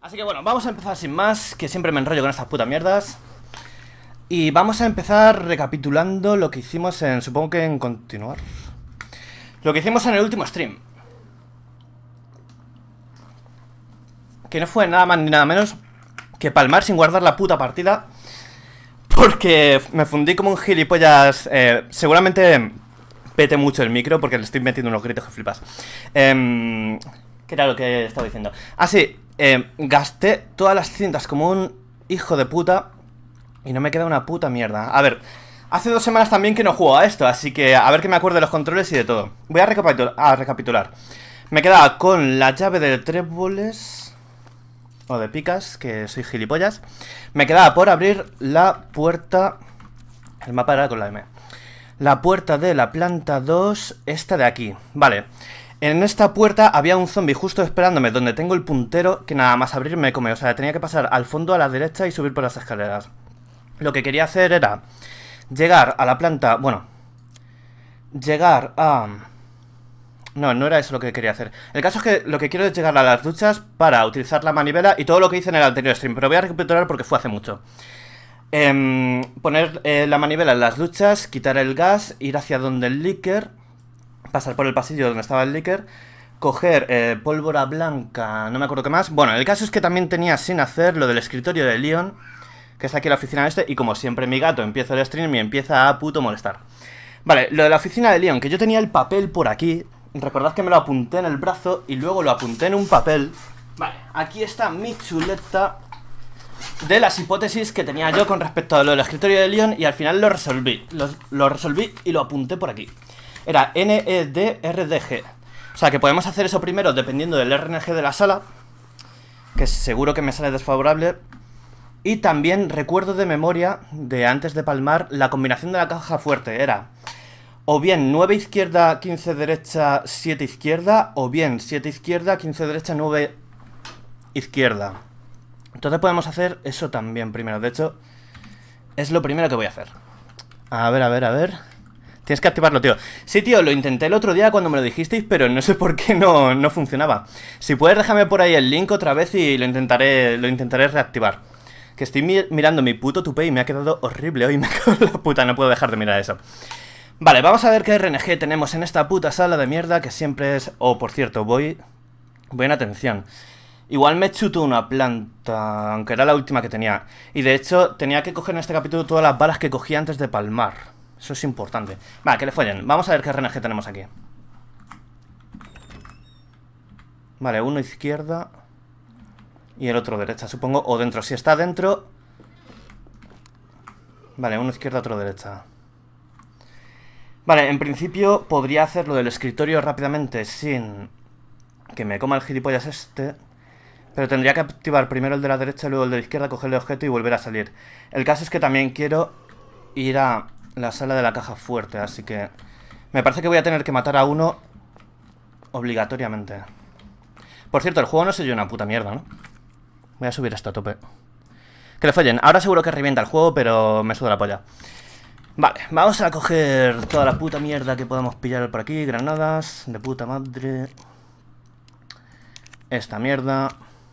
Así que bueno, vamos a empezar sin más, que siempre me enrollo con estas putas mierdas. Y vamos a empezar recapitulando lo que hicimos en... Supongo que en continuar. Lo que hicimos en el último stream. Que no fue nada más ni nada menos que palmar sin guardar la puta partida. Porque me fundí como un gilipollas. Seguramente pete mucho el micro porque le estoy metiendo unos gritos que flipas. ¿Qué era lo que estaba diciendo? Ah, sí. Gasté todas las cintas como un hijo de puta y no me queda una puta mierda. A ver, hace 2 semanas también que no juego a esto, así que a ver que me acuerdo de los controles y de todo. Voy a recapitular. Me quedaba con la llave de tréboles o de picas, que soy gilipollas. Me quedaba por abrir la puerta... El mapa era con la M. La puerta de la planta 2, esta de aquí. Vale. En esta puerta había un zombie justo esperándome donde tengo el puntero que nada más abrir me come. O sea, tenía que pasar al fondo a la derecha y subir por las escaleras. Lo que quería hacer era llegar a la planta... Bueno, llegar a... No, no era eso lo que quería hacer. El caso es que lo que quiero es llegar a las duchas para utilizar la manivela y todo lo que hice en el anterior stream. Pero voy a recapitular porque fue hace mucho. Poner la manivela en las duchas, quitar el gas, ir hacia donde el líquido... Pasar por el pasillo donde estaba el líquido, coger pólvora blanca, no me acuerdo qué más. Bueno, el caso es que también tenía sin hacer lo del escritorio de Leon, que está aquí en la oficina este, y como siempre mi gato empieza el stream y empieza a puto molestar. Vale, lo de la oficina de Leon, que yo tenía el papel por aquí, recordad que me lo apunté en el brazo y luego lo apunté en un papel. Vale, aquí está mi chuleta de las hipótesis que tenía yo con respecto a lo del escritorio de Leon y al final lo resolví. Lo resolví y lo apunté por aquí. Era NEDRDG. O sea que podemos hacer eso primero dependiendo del RNG de la sala, que seguro que me sale desfavorable. Y también recuerdo de memoria, de antes de palmar, la combinación de la caja fuerte era o bien 9 izquierda, 15 derecha, 7 izquierda, o bien 7 izquierda, 15 derecha, 9 izquierda. Entonces podemos hacer eso también primero. De hecho, es lo primero que voy a hacer. A ver... Tienes que activarlo, tío. Sí, tío, lo intenté el otro día cuando me lo dijisteis, pero no sé por qué no funcionaba. Si puedes, déjame por ahí el link otra vez y lo intentaré reactivar. Que estoy mirando mi puto tupé y me ha quedado horrible hoy. Me cago en la puta, no puedo dejar de mirar eso. Vale, vamos a ver qué RNG tenemos en esta puta sala de mierda que siempre es... Oh, por cierto, voy en atención. Igual me chuto una planta, aunque era la última que tenía. Y de hecho, tenía que coger en este capítulo todas las balas que cogí antes de palmar. Eso es importante. Vale, que le follen. Vamos a ver qué RNG tenemos aquí. Vale, uno izquierda y el otro derecha, supongo. O dentro. Si está dentro... Vale, uno izquierda, otro derecha. Vale, en principio podría hacer lo del escritorio rápidamente sin que me coma el gilipollas este. Pero tendría que activar primero el de la derecha y luego el de la izquierda, coger el objeto y volver a salir. El caso es que también quiero ir a... la sala de la caja fuerte, así que... Me parece que voy a tener que matar a uno obligatoriamente. Por cierto, el juego no se oye una puta mierda, ¿no? Voy a subir esto a tope. Que le follen. Ahora seguro que revienta el juego, pero me suda la polla. Vale, vamos a coger toda la puta mierda que podamos pillar por aquí. Granadas, de puta madre. Esta mierda.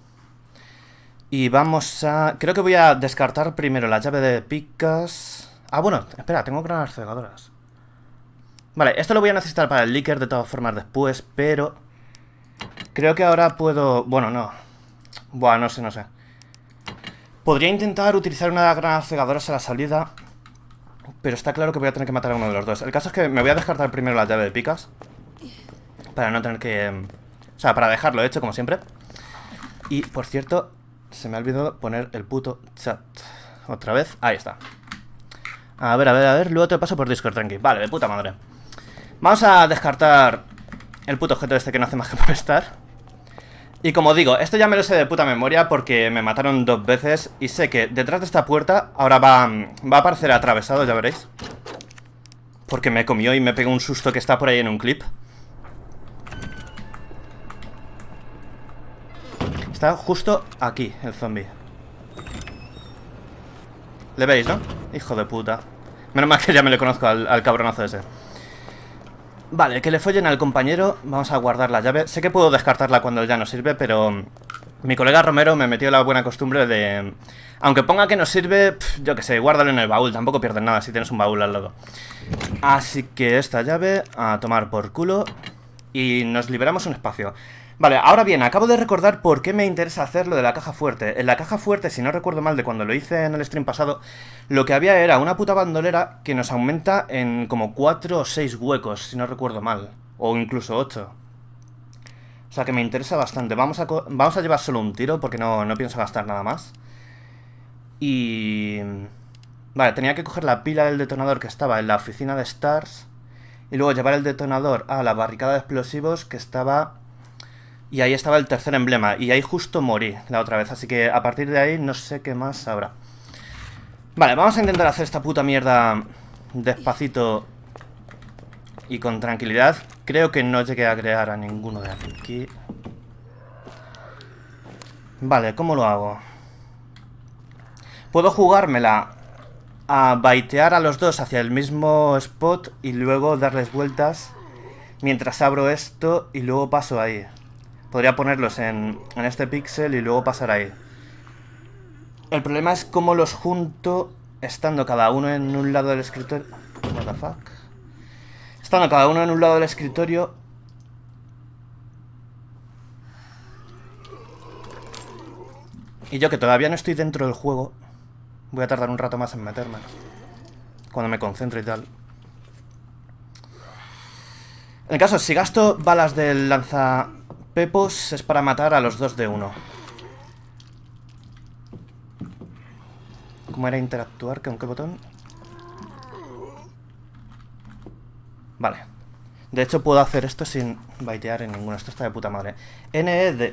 Y vamos a... Creo que voy a descartar primero la llave de picas... Ah, bueno, espera, tengo granadas cegadoras. Vale, esto lo voy a necesitar para el líquido de todas formas después, pero... Creo que ahora puedo... Bueno, no. Buah, no sé. Podría intentar utilizar una granada cegadoras a la salida, pero está claro que voy a tener que matar a uno de los dos. El caso es que me voy a descartar primero la llave de picas, para no tener que... O sea, para dejarlo hecho, como siempre. Y, por cierto, se me ha olvidado poner el puto chat. Otra vez, ahí está. A ver, luego te paso por Discord, tranqui. Vale, de puta madre. Vamos a descartar el puto objeto este que no hace más que molestar. Y como digo, esto ya me lo sé de puta memoria porque me mataron 2 veces. Y sé que detrás de esta puerta ahora va a aparecer atravesado, ya veréis. Porque me comió y me pegó un susto que está por ahí en un clip. Está justo aquí el zombie. ¿Le veis, no? Hijo de puta. Menos mal que ya me le conozco al cabronazo ese. Vale, que le follen al compañero. Vamos a guardar la llave. Sé que puedo descartarla cuando ya no sirve, pero Mi colega Romero me metió la buena costumbre de... Aunque ponga que no sirve, yo que sé, guárdalo en el baúl. Tampoco pierdes nada si tienes un baúl al lado. Así que esta llave a tomar por culo. Y nos liberamos un espacio. Vale, ahora bien, acabo de recordar por qué me interesa hacer lo de la caja fuerte. En la caja fuerte, si no recuerdo mal de cuando lo hice en el stream pasado, lo que había era una puta bandolera que nos aumenta en como 4 o 6 huecos, si no recuerdo mal. O incluso 8. O sea que me interesa bastante. Vamos a llevar solo un tiro porque no pienso gastar nada más. Y... Vale, tenía que coger la pila del detonador que estaba en la oficina de Stars. Y luego llevar el detonador a la barricada de explosivos que estaba... Y ahí estaba el tercer emblema. Y ahí justo morí la otra vez. Así que a partir de ahí no sé qué más habrá. Vale, vamos a intentar hacer esta puta mierda despacito y con tranquilidad. Creo que no llegué a crear a ninguno de aquí. Vale, ¿cómo lo hago? Puedo jugármela a baitear a los dos hacia el mismo spot y luego darles vueltas mientras abro esto y luego paso ahí. Podría ponerlos en este píxel y luego pasar ahí. El problema es cómo los junto estando cada uno en un lado del escritorio. What the fuck? Estando cada uno en un lado del escritorio. Y yo que todavía no estoy dentro del juego. Voy a tardar un rato más en meterme. Cuando me concentro y tal. En el caso, si gasto balas del lanzapepos es para matar a los dos de uno. ¿Cómo era interactuar? ¿Con qué botón? Vale. De hecho puedo hacer esto sin baitear en ninguno. Esto está de puta madre. NED.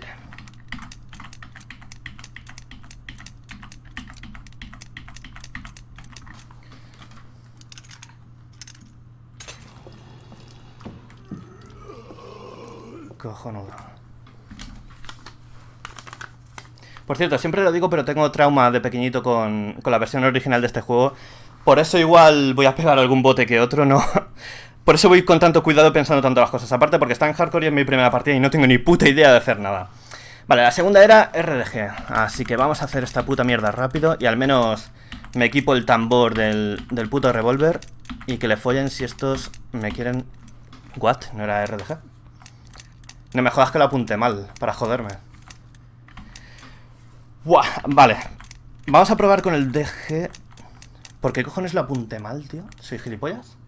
Cojonudo. Por cierto, siempre lo digo, pero tengo trauma de pequeñito con la versión original de este juego. Por eso igual voy a pegar algún bote que otro, ¿no? Por eso voy con tanto cuidado pensando tanto las cosas. Aparte porque está en hardcore y es mi primera partida y no tengo ni puta idea de hacer nada. Vale, la segunda era RDG. Así que vamos a hacer esta puta mierda rápido. Y al menos me equipo el tambor del puto revólver. Y que le follen si estos me quieren... ¿What? ¿No era RDG? No me jodas que lo apunté mal, para joderme. Buah, vale. Vamos a probar con el DG. ¿Por qué cojones lo apunté mal, tío? ¿Soy gilipollas?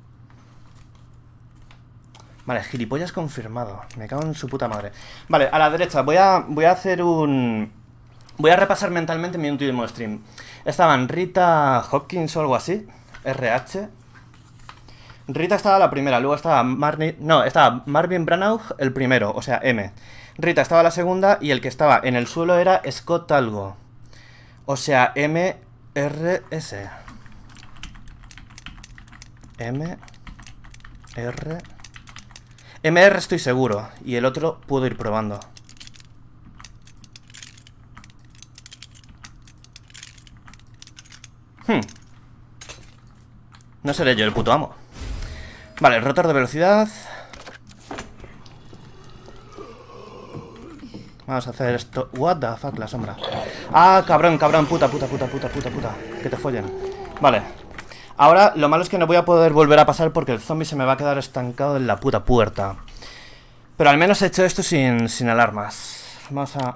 Vale, gilipollas confirmado. Me cago en su puta madre. Vale, a la derecha voy a hacer un... Voy a repasar mentalmente mi último stream. Estaban Rita Hopkins o algo así. RH. Rita estaba la primera, luego estaba estaba Marvin Branagh el primero, o sea, M. Rita estaba la segunda y el que estaba en el suelo era Scott algo. O sea, MRS. MR estoy seguro. Y el otro puedo ir probando. No seré yo el puto amo. Vale, rotor de velocidad. Vamos a hacer esto. What the fuck, la sombra. Ah, cabrón, puta. Que te follen. Vale. Ahora, lo malo es que no voy a poder volver a pasar porque el zombie se me va a quedar estancado en la puta puerta. Pero al menos he hecho esto sin alarmas. Vamos a...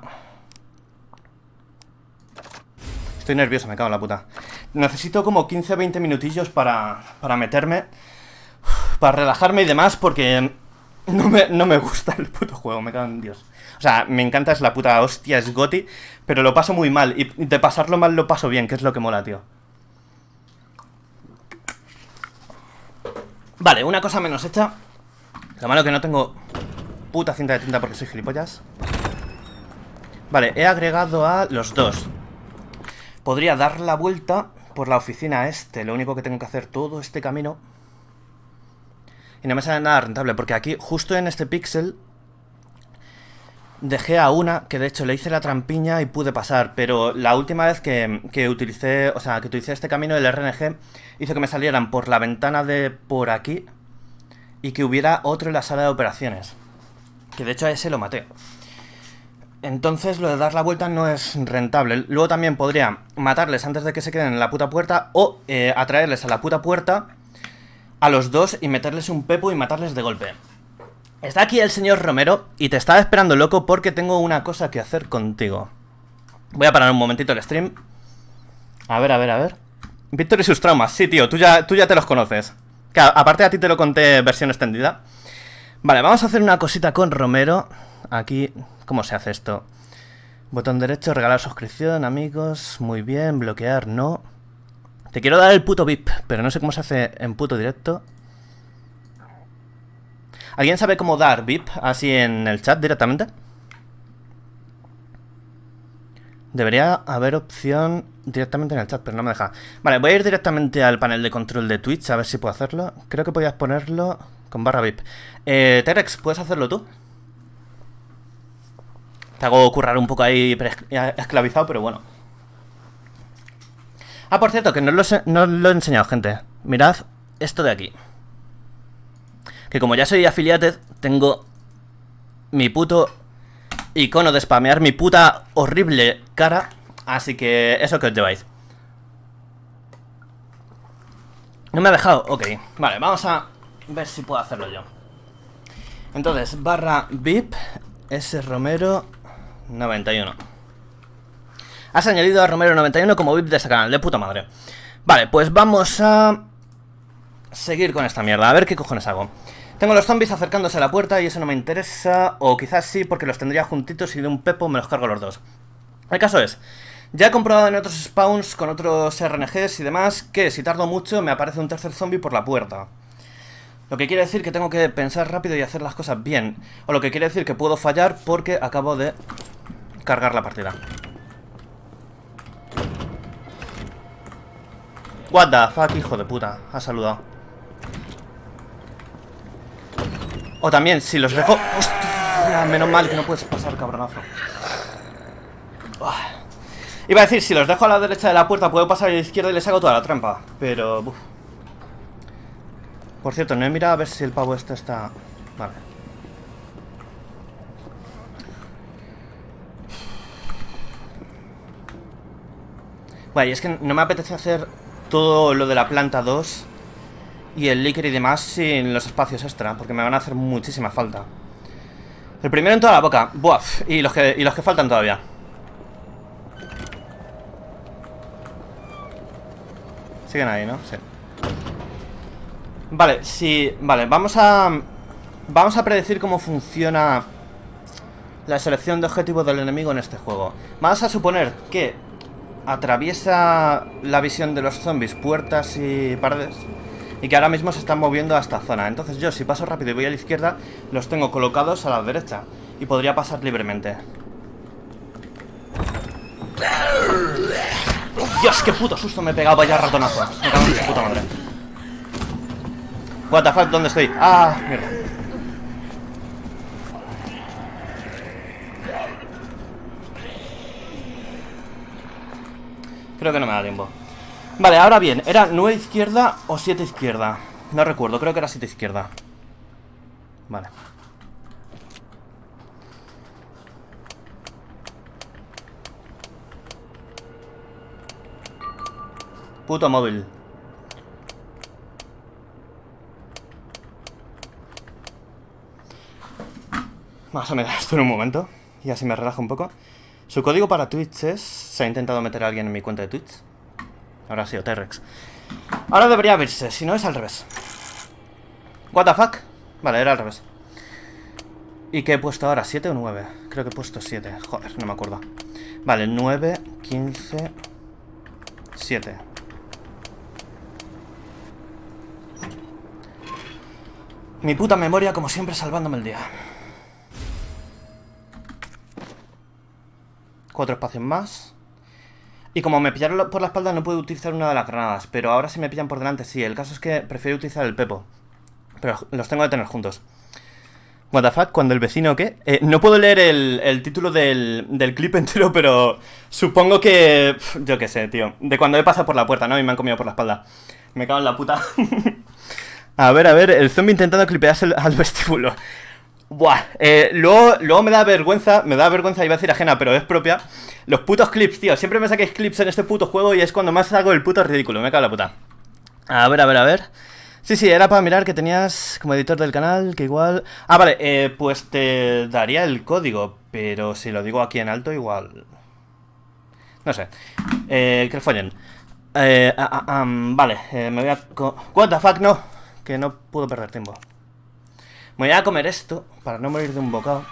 Estoy nervioso, me cago en la puta. Necesito como 15-20 minutillos para meterme, para relajarme y demás, porque no me gusta el puto juego, me cago en Dios. O sea, me encanta, es la puta hostia, es GOTY, pero lo paso muy mal. Y de pasarlo mal lo paso bien, que es lo que mola, tío. Vale, una cosa menos hecha. Lo malo que no tengo puta cinta de tinta porque soy gilipollas. Vale, he agregado a los dos. Podría dar la vuelta por la oficina este. Lo único que tengo que hacer todo este camino. Y no me sale nada rentable, porque aquí, justo en este píxel, dejé a una, que de hecho le hice la trampiña y pude pasar. Pero la última vez que utilicé, este camino, el RNG, hizo que me salieran por la ventana de por aquí y que hubiera otro en la sala de operaciones. Que de hecho a ese lo maté. Entonces lo de dar la vuelta no es rentable. Luego también podría matarles antes de que se queden en la puta puerta o atraerles a la puta puerta a los dos y meterles un pepo y matarles de golpe. Está aquí el señor Romero y te estaba esperando, loco, porque tengo una cosa que hacer contigo. Voy a parar un momentito el stream. A ver. Víctor y sus traumas. Sí, tío, tú ya te los conoces. Claro, aparte a ti te lo conté versión extendida. Vale, vamos a hacer una cosita con Romero. Aquí, ¿cómo se hace esto? Botón derecho, regalar suscripción, amigos. Muy bien, bloquear, no. Te quiero dar el puto VIP, pero no sé cómo se hace en puto directo. ¿Alguien sabe cómo dar VIP así en el chat directamente? Debería haber opción directamente en el chat, pero no me deja. Vale, voy a ir directamente al panel de control de Twitch a ver si puedo hacerlo. Creo que podías ponerlo con barra VIP. Terex, ¿puedes hacerlo tú? Te hago currar un poco ahí esclavizado, pero bueno. Ah, por cierto, que no os lo he enseñado, gente. Mirad esto de aquí. Que como ya soy affiliated, tengo mi puto icono de spamear, mi puta horrible cara. Así que eso que os lleváis. ¿No me ha dejado? Ok, vale, vamos a ver si puedo hacerlo yo. Entonces, barra VIP S Romero 91. Has añadido a Romero 91 como VIP de este canal, de puta madre. Vale, pues vamos a seguir con esta mierda, a ver qué cojones hago. Tengo los zombies acercándose a la puerta y eso no me interesa. O quizás sí, porque los tendría juntitos y de un pepo me los cargo los dos. El caso es, ya he comprobado en otros spawns con otros RNGs y demás que si tardo mucho me aparece un tercer zombie por la puerta. Lo que quiere decir que tengo que pensar rápido y hacer las cosas bien. O lo que quiere decir que puedo fallar porque acabo de cargar la partida. What the fuck, hijo de puta. Ha saludado. O también, si los dejo... ¡Hostia! Menos mal que no puedes pasar, cabronazo. Iba a decir, si los dejo a la derecha de la puerta puedo pasar a la izquierda y les hago toda la trampa. Pero... uf. Por cierto, no he mirado a ver si el pavo este está... Vale. Vale, y es que no me apetece hacer todo lo de la planta 2 y el líquido y demás sin los espacios extra, porque me van a hacer muchísima falta. El primero en toda la boca. Buaf. Y los que faltan todavía. Siguen ahí, ¿no? Sí. Vale, sí. Vale, vamos a predecir cómo funciona la selección de objetivos del enemigo en este juego. Vamos a suponer que atraviesa la visión de los zombies puertas y paredes y que ahora mismo se están moviendo a esta zona. Entonces yo, si paso rápido y voy a la izquierda, los tengo colocados a la derecha y podría pasar libremente. Dios, qué puto susto me he pegado, vaya ratonazo. Me cago en su puta madre. What the fuck, ¿dónde estoy? Ah, mierda. Creo que no me da tiempo. Vale, ahora bien, ¿era 9 izquierda o 7 izquierda? No recuerdo, creo que era 7 izquierda. Vale. Puto móvil. Más o menos esto en un momento. Y así me relajo un poco. Su código para Twitch es... ¿Se ha intentado meter a alguien en mi cuenta de Twitch? Ahora ha sido T-Rex. Ahora debería abrirse, si no es al revés. What the fuck. Vale, era al revés. ¿Y qué he puesto ahora? ¿7 o 9? Creo que he puesto 7. Joder, no me acuerdo. Vale, 9, 15, 7. Mi puta memoria, como siempre, salvándome el día. 4 espacios más. Y como me pillaron por la espalda no puedo utilizar una de las granadas. Pero ahora si me pillan por delante sí. El caso es que prefiero utilizar el pepo. Pero los tengo que tener juntos. What the fuck, cuando el vecino ¿qué? No puedo leer el título del clip entero, pero supongo que... yo qué sé, tío. De cuando he pasado por la puerta, ¿no? Y me han comido por la espalda. Me cago en la puta. A ver, el zombie intentando clipearse al vestíbulo. Buah, luego me da vergüenza, iba a decir ajena, pero es propia. Los putos clips, tío, siempre me saquéis clips en este puto juego y es cuando más hago el puto ridículo, me cago en la puta. A ver, a ver, a ver. Sí, era para mirar que tenías como editor del canal, que igual... Ah, vale, pues te daría el código, pero si lo digo aquí en alto igual... No sé. Que le follen. Vale, me voy a... What the fuck, no. Que no puedo perder tiempo. Me voy a comer esto para no morir de un bocado.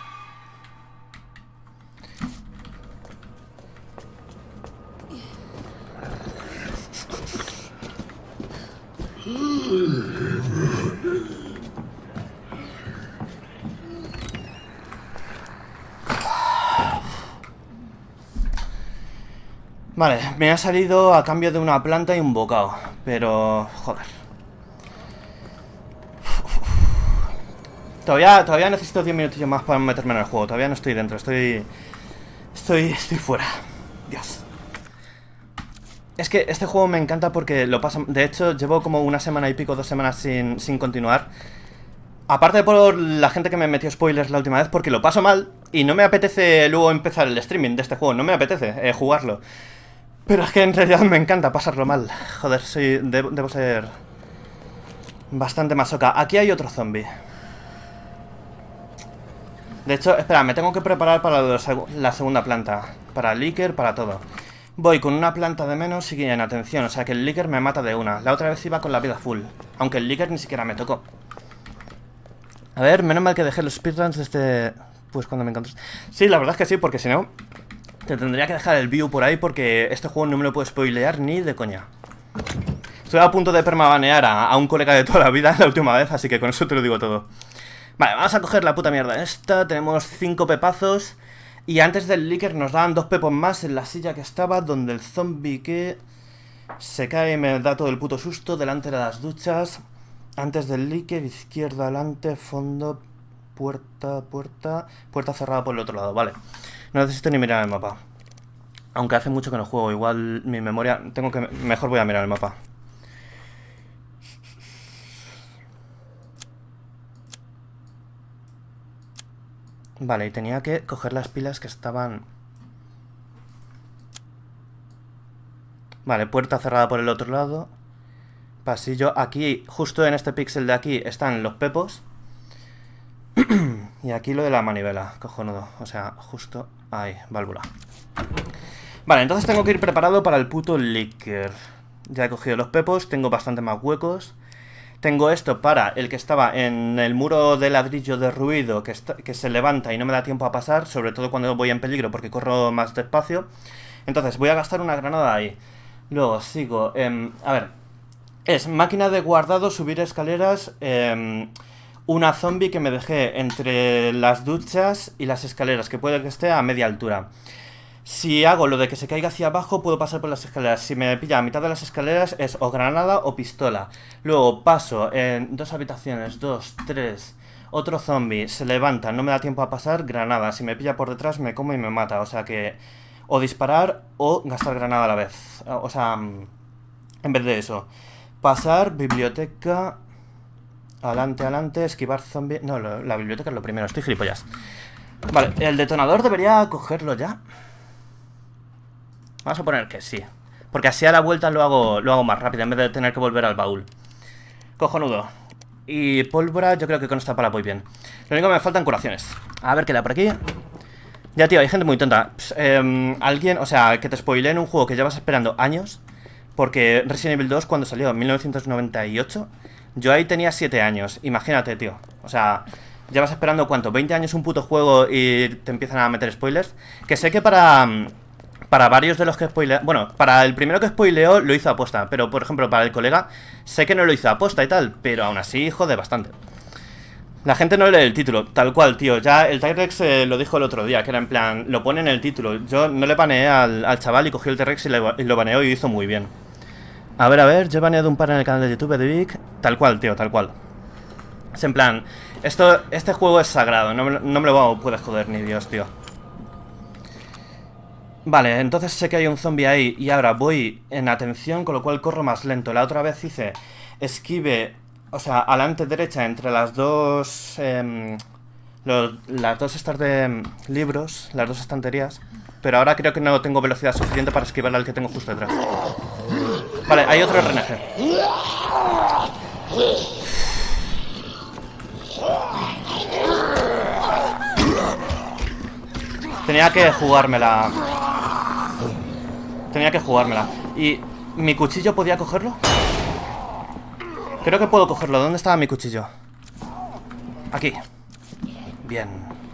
Vale, me ha salido a cambio de una planta y un bocado. Pero... joder. Todavía necesito 10 minutillos más para meterme en el juego. Todavía no estoy dentro, estoy fuera. Dios. Es que este juego me encanta porque lo paso... De hecho, llevo como una semana y pico, 2 semanas sin continuar. Aparte por la gente que me metió spoilers la última vez, porque lo paso mal y no me apetece luego empezar el streaming de este juego. No me apetece jugarlo. Pero es que en realidad me encanta pasarlo mal. Joder, debo ser bastante masoca. Aquí hay otro zombie. De hecho, espera, me tengo que preparar para la segunda planta. Para el Licker, para todo. Voy con una planta de menos y en atención. O sea que el Licker me mata de una. La otra vez iba con la vida full. Aunque el Licker ni siquiera me tocó. A ver, menos mal que dejé los speedruns de este... Pues cuando me encontré... Sí, la verdad es que sí, porque si no... Te tendría que dejar el view por ahí porque este juego no me lo puedo spoilear ni de coña. Estoy a punto de permabanear a un colega de toda la vida la última vez, así que con eso te lo digo todo. Vale, vamos a coger la puta mierda esta. Tenemos 5 pepazos. Y antes del Licker nos daban 2 pepos más en la silla que estaba, donde el zombie que se cae y me da todo el puto susto delante de las duchas. Antes del Licker, izquierda adelante, fondo, puerta cerrada por el otro lado, vale. No necesito ni mirar el mapa. Aunque hace mucho que no juego, igual mi memoria... Mejor voy a mirar el mapa. Vale, y tenía que coger las pilas que estaban... Vale, puerta cerrada por el otro lado. Pasillo. Aquí, justo en este píxel de aquí, están los pepos. Y aquí lo de la manivela, cojonudo. O sea, justo ahí, válvula. Vale, entonces tengo que ir preparado para el puto Licker. Ya he cogido los pepos, tengo bastante más huecos. Tengo esto para el que estaba en el muro de ladrillo de ruido que se levanta y no me da tiempo a pasar, sobre todo cuando voy en peligro porque corro más despacio. Entonces voy a gastar una granada ahí. Luego sigo, a ver, es máquina de guardado, subir escaleras, una zombie que me dejé entre las duchas y las escaleras, que puede que esté a media altura. Si hago lo de que se caiga hacia abajo, puedo pasar por las escaleras. Si me pilla a mitad de las escaleras, es o granada o pistola. Luego paso en 2 habitaciones, 2, 3. Otro zombie se levanta, no me da tiempo a pasar, granada. Si me pilla por detrás, me como y me mata. O sea que... O disparar o gastar granada a la vez. O sea, en vez de eso. Pasar, biblioteca... Adelante, esquivar zombie... No, la biblioteca es lo primero, estoy gilipollas. Vale, el detonador debería cogerlo ya. Vamos a poner que sí. Porque así a la vuelta lo hago más rápido en vez de tener que volver al baúl. Cojonudo. Y pólvora yo creo que con esta pala voy bien. Lo único que me faltan curaciones. A ver qué da por aquí. Ya, tío, hay gente muy tonta. Alguien, o sea, que te spoileen un juego que llevas esperando años. Porque Resident Evil 2 cuando salió en 1998, yo ahí tenía 7 años. Imagínate, tío. O sea, llevas esperando ¿cuánto? 20 años un puto juego y te empiezan a meter spoilers. Que sé que para varios de los que spoileó... Bueno, para el primero que spoileó lo hizo aposta. Pero, por ejemplo, para el colega sé que no lo hizo aposta y tal. Pero aún así jode bastante. La gente no lee el título, tal cual, tío. Ya el T-Rex lo dijo el otro día, que era en plan, lo pone en el título. Yo no le baneé al chaval y cogí el T-Rex y lo baneó y hizo muy bien. A ver, yo he baneado un par en el canal de YouTube de Vic. Tal cual, tío, tal cual. Es en plan, este juego es sagrado, no me lo puedes joder ni Dios, tío. Vale, entonces sé que hay un zombie ahí y ahora voy en atención, con lo cual corro más lento. La otra vez hice esquive, o sea, adelante derecha entre las dos las dos estas de libros, las dos estanterías. Pero ahora creo que no tengo velocidad suficiente para esquivar al que tengo justo detrás. Vale, hay otro RNG. Tenía que jugármela. ¿Y mi cuchillo podía cogerlo? Creo que puedo cogerlo. ¿Dónde estaba mi cuchillo? Aquí. Bien.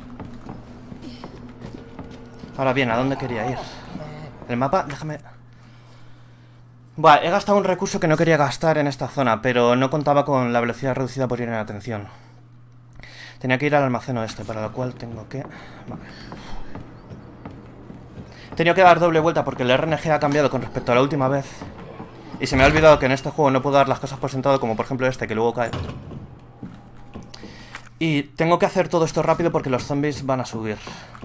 Ahora bien, ¿a dónde quería ir? El mapa, déjame... Buah, he gastado un recurso que no quería gastar en esta zona, pero no contaba con la velocidad reducida por ir en atención. Tenía que ir al almacén oeste, para lo cual tengo que... Vale. He tenido que dar doble vuelta porque el RNG ha cambiado con respecto a la última vez. Y se me ha olvidado que en este juego no puedo dar las cosas por sentado, como por ejemplo este, que luego cae. Y tengo que hacer todo esto rápido porque los zombies van a subir.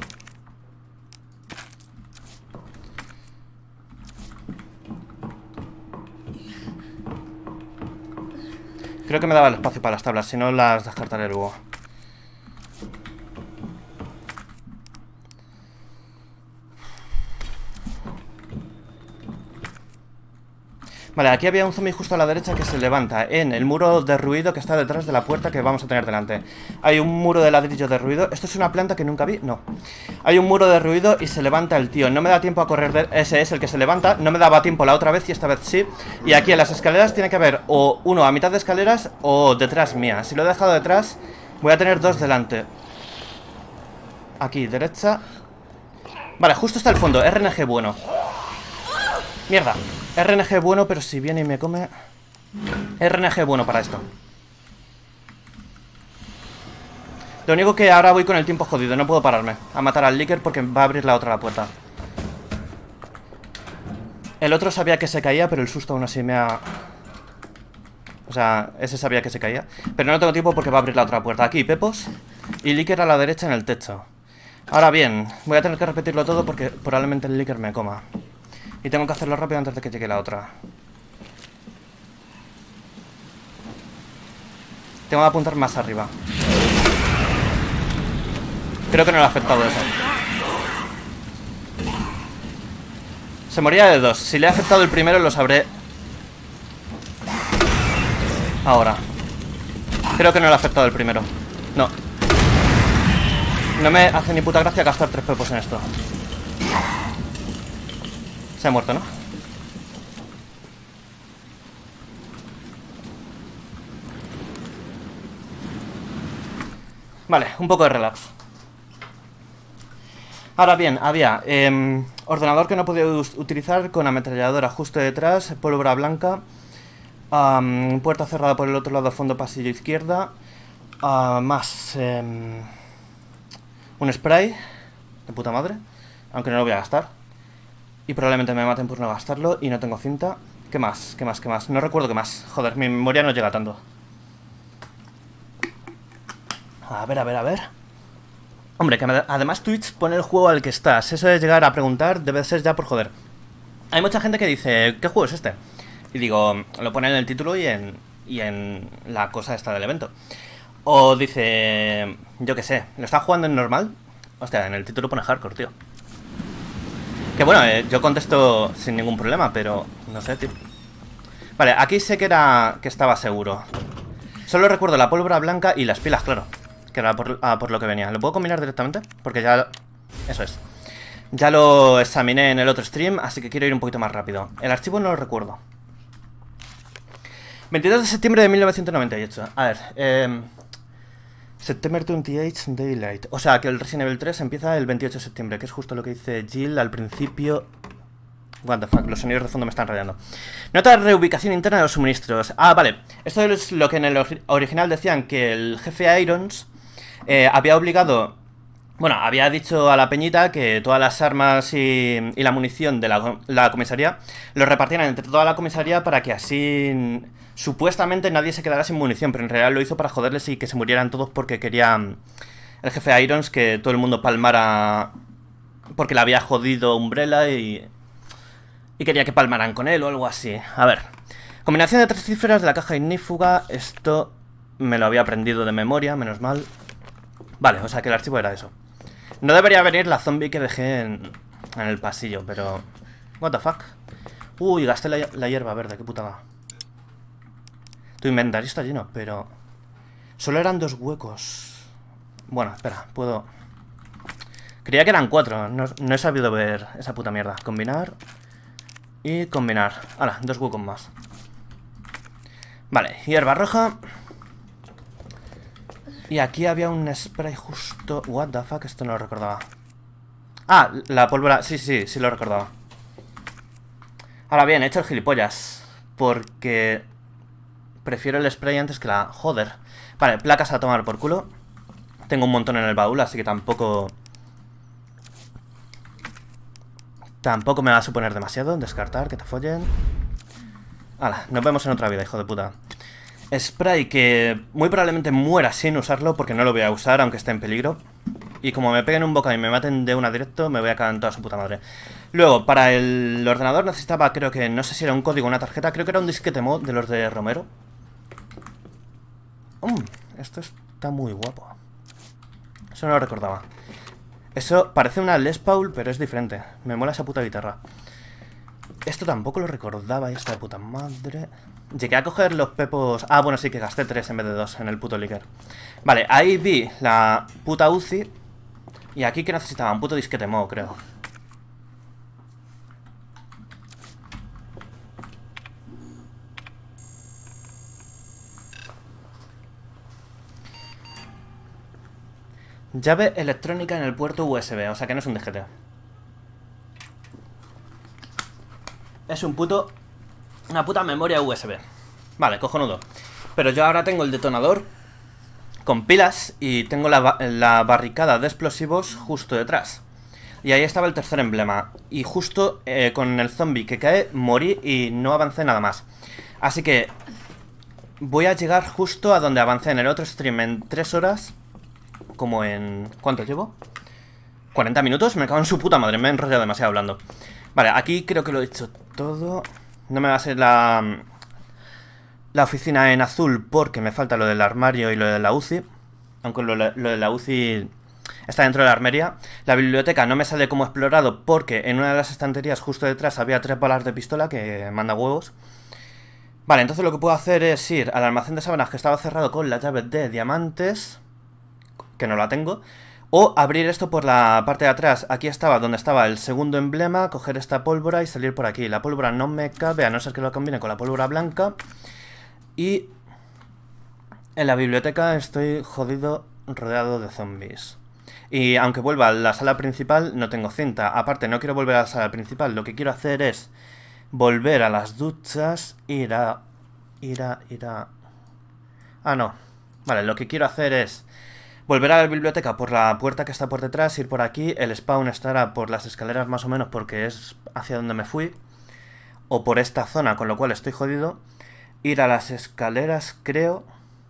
Creo que me daba el espacio para las tablas, si no las descartaré luego. Vale, aquí había un zombie justo a la derecha que se levanta en el muro de ruido que está detrás de la puerta que vamos a tener delante. Hay un muro de ladrillo de ruido. ¿Esto es una planta que nunca vi? No. Hay un muro de ruido y se levanta el tío. No me da tiempo a correr ese es el que se levanta. No me daba tiempo la otra vez y esta vez sí. Y aquí en las escaleras tiene que haber o uno a mitad de escaleras o detrás mía. Si lo he dejado detrás, voy a tener dos delante. Aquí, derecha. Vale, justo está el fondo. RNG bueno. Mierda. RNG bueno, pero si viene y me come... RNG bueno para esto. Lo único que ahora voy con el tiempo jodido. No puedo pararme a matar al Licker porque va a abrir la otra la puerta. El otro sabía que se caía, pero el susto aún así me ha... O sea, ese sabía que se caía. Pero no tengo tiempo porque va a abrir la otra puerta. Aquí, Pepos. Y Licker a la derecha en el techo. Ahora bien, voy a tener que repetirlo todo porque probablemente el Licker me coma. Y tengo que hacerlo rápido antes de que llegue la otra. Tengo que apuntar más arriba. Creo que no le ha afectado eso. Se moría de dos. Si le ha afectado el primero lo sabré ahora. Creo que no le ha afectado el primero. No. No me hace ni puta gracia gastar 3 pepos en esto. Se ha muerto, ¿no? Vale, un poco de relax. Ahora bien, había ordenador que no podía utilizar con ametralladora justo detrás, pólvora blanca, puerta cerrada por el otro lado, fondo pasillo izquierda, más un spray de puta madre, aunque no lo voy a gastar. Y probablemente me maten por no gastarlo y no tengo cinta. ¿Qué más? ¿Qué más? ¿Qué más? No recuerdo qué más. Joder, mi memoria no llega tanto. A ver, a ver, a ver. Hombre, que además Twitch pone el juego al que estás. Eso de llegar a preguntar debe ser ya por joder. Hay mucha gente que dice, ¿qué juego es este? Y digo, lo pone en el título y en la cosa esta del evento. O dice, yo qué sé, ¿lo está jugando en normal? Hostia, en el título pone hardcore, tío. Que bueno, yo contesto sin ningún problema, pero no sé, tío. Vale, aquí sé que estaba seguro. Solo recuerdo la pólvora blanca y las pilas, claro. Que era por lo que venía. ¿Lo puedo combinar directamente? Porque ya... Eso es. Ya lo examiné en el otro stream, así que quiero ir un poquito más rápido. El archivo no lo recuerdo. 22 de septiembre de 1998. A ver, September 28 Daylight. O sea, que el Resident Evil 3 empieza el 28 de septiembre, que es justo lo que dice Jill al principio. What the fuck, los sonidos de fondo me están rayando. Nota de reubicación interna de los suministros. Ah, vale. Esto es lo que en el original decían, que el jefe Irons había obligado... Bueno, había dicho a la peñita que todas las armas y la munición de la comisaría lo repartieran entre toda la comisaría para que así... Supuestamente nadie se quedara sin munición, pero en realidad lo hizo para joderles y que se murieran todos porque quería el jefe Irons que todo el mundo palmara porque le había jodido Umbrella y quería que palmaran con él o algo así. A ver, combinación de 3 cifras de la caja ignífuga. Esto me lo había aprendido de memoria, menos mal. Vale, o sea que el archivo era eso. No debería venir la zombie que dejé en el pasillo, pero... What the fuck. Uy, gasté la hierba verde, qué putada. Tu inventario está lleno, pero... Solo eran 2 huecos. Bueno, espera, puedo... Creía que eran 4, no he sabido ver esa puta mierda. Combinar... Y combinar. Hala, 2 huecos más. Vale, hierba roja. Y aquí había un spray justo... What the fuck, esto no lo recordaba. Ah, la pólvora... Sí lo recordaba. Ahora bien, he hecho el gilipollas. Porque... Prefiero el spray antes que la... Joder. Vale, placas a tomar por culo. Tengo un montón en el baúl, así que tampoco... Tampoco me va a suponer demasiado. Descartar, que te follen. Hala, nos vemos en otra vida, hijo de puta. Spray que muy probablemente muera sin usarlo, porque no lo voy a usar, aunque esté en peligro. Y como me peguen un bocado y me maten de una directo, me voy a cagar en toda su puta madre. Luego, para el ordenador necesitaba, creo que, no sé si era un código o una tarjeta. Creo que era un disquete mod de los de Romero. Esto está muy guapo. Eso no lo recordaba. Eso parece una Les Paul, pero es diferente. Me mola esa puta guitarra. Esto tampoco lo recordaba, esta de puta madre. Llegué a coger los pepos... Ah, bueno, sí, que gasté 3 en vez de 2 en el puto Licker. Vale, ahí vi la puta UCI. Y aquí que necesitaba un puto disquete mod, creo. Llave electrónica en el puerto USB, o sea que no es un disquete. Es un puto... Una puta memoria USB. Vale, cojonudo. Pero yo ahora tengo el detonador con pilas y tengo la barricada de explosivos justo detrás. Y ahí estaba el tercer emblema. Y justo con el zombie que cae, morí y no avancé nada más. Así que voy a llegar justo a donde avancé en el otro stream en 3 horas. Como en... ¿Cuánto llevo? 40 minutos, me cago en su puta madre, me he enrollado demasiado hablando. Vale, aquí creo que lo he hecho todo. No me va a ser la oficina en azul porque me falta lo del armario y lo de la UCI. Aunque lo de la UCI está dentro de la armería. La biblioteca no me sale como explorado porque en una de las estanterías justo detrás había 3 balas de pistola que manda huevos. Vale, entonces lo que puedo hacer es ir al almacén de sábanas que estaba cerrado con la llave de diamantes, que no la tengo. O abrir esto por la parte de atrás. Aquí estaba donde estaba el segundo emblema. Coger esta pólvora y salir por aquí. La pólvora no me cabe, a no ser que lo combine con la pólvora blanca. Y en la biblioteca estoy jodido, rodeado de zombies. Y aunque vuelva a la sala principal, no tengo cinta. Aparte, no quiero volver a la sala principal. Lo que quiero hacer es volver a las duchas. Ir a... Ah, no. Vale, lo que quiero hacer es... volver a la biblioteca por la puerta que está por detrás, ir por aquí, el spawn estará por las escaleras más o menos porque es hacia donde me fui, o por esta zona, con lo cual estoy jodido. Ir a las escaleras, creo.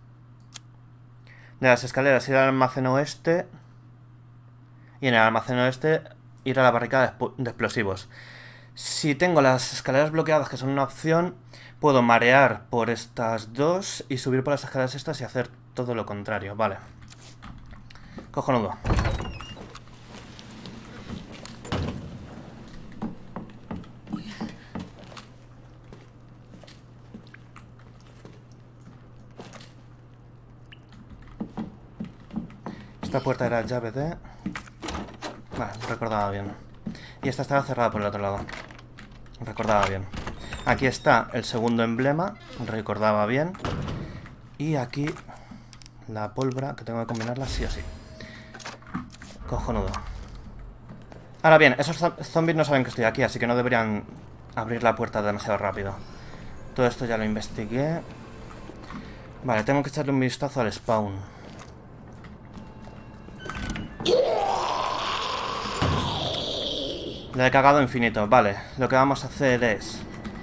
De las escaleras ir al almacén oeste, y en el almacén oeste ir a la barricada de explosivos. Si tengo las escaleras bloqueadas, que son una opción, puedo marear por estas dos y subir por las escaleras estas y hacer todo lo contrario, vale. Cojonudo. Esta puerta era llave de... Vale, recordaba bien. Y esta estaba cerrada por el otro lado. Recordaba bien. Aquí está el segundo emblema. Recordaba bien. Y aquí la pólvora, que tengo que combinarla sí o sí. Cojonudo. Ahora bien, esos zombies no saben que estoy aquí, así que no deberían abrir la puerta demasiado rápido. Todo esto ya lo investigué. Vale, tengo que echarle un vistazo al spawn. Le he cagado infinito. Vale, lo que vamos a hacer es...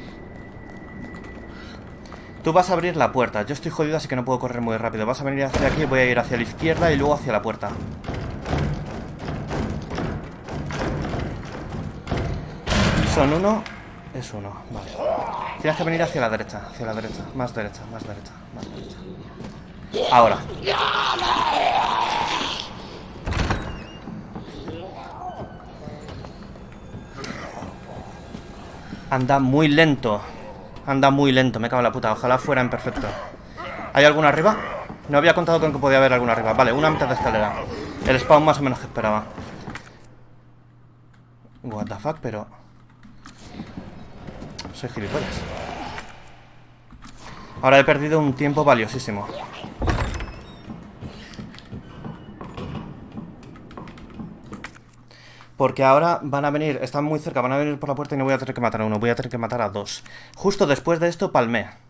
Tú vas a abrir la puerta. Yo estoy jodido, así que no puedo correr muy rápido. Vas a venir hacia aquí, voy a ir hacia la izquierda y luego hacia la puerta. Son uno, es uno, vale. Tienes que venir hacia la derecha, más derecha, más derecha, más derecha. Ahora. Anda muy lento. Anda muy lento, me cago en la puta. Ojalá fuera en perfecto. ¿Hay alguno arriba? No había contado con que podía haber alguno arriba. Vale, una mitad de escalera. El spawn más o menos que esperaba. What the fuck, pero... soy gilipollas. Ahora he perdido un tiempo valiosísimo. Porque ahora van a venir, están muy cerca, van a venir por la puerta y no voy a tener que matar a uno, voy a tener que matar a dos. Justo después de esto palmé.